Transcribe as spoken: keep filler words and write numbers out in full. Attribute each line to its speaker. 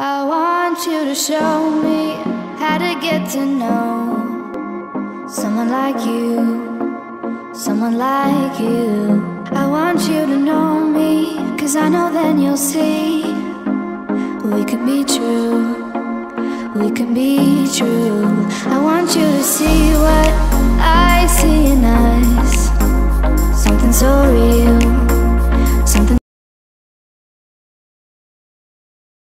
Speaker 1: I want you to show me how to get to know someone like you, someone like you. I want you to know me, cause I know then you'll see we could be true, we can be true. I want you to see what I see in